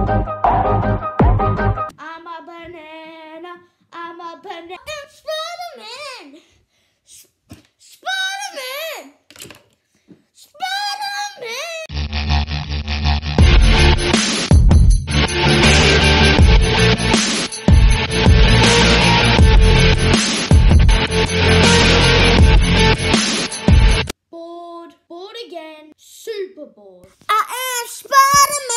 I'm a banana. I'm a banana. I'm Spider-Man. Spider-Man. Spider-Man. Bored again, super bored. I am Spider-Man.